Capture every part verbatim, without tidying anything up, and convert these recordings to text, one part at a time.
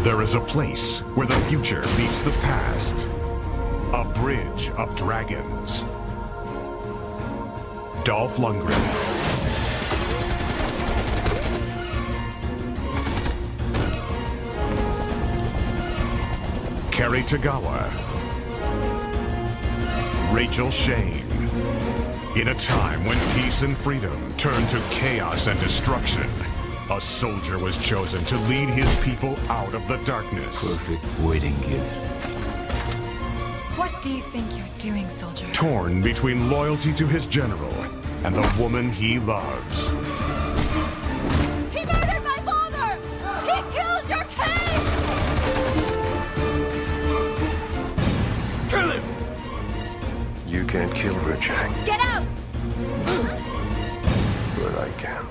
There is a place where the future meets the past. A bridge of dragons. Dolph Lundgren. Cary Tagawa. Rachael Shane. In a time when peace and freedom turned to chaos and destruction, a soldier was chosen to lead his people out of the darkness. Perfect wedding gift. What do you think you're doing, soldier? Torn between loyalty to his general and the woman he loves. He murdered my father! He killed your king! Kill him! You can't kill Rachael. Get out! But I can.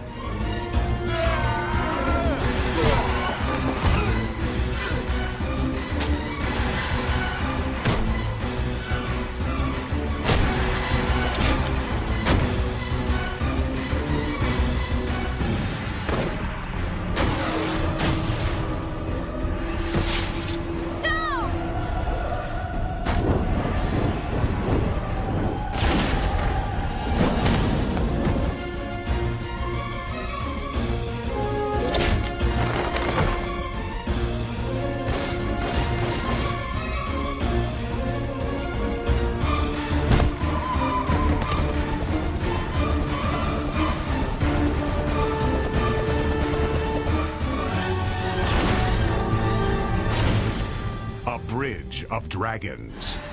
A bridge of dragons.